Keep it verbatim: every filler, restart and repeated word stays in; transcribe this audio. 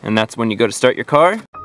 and that's when you go to start your car.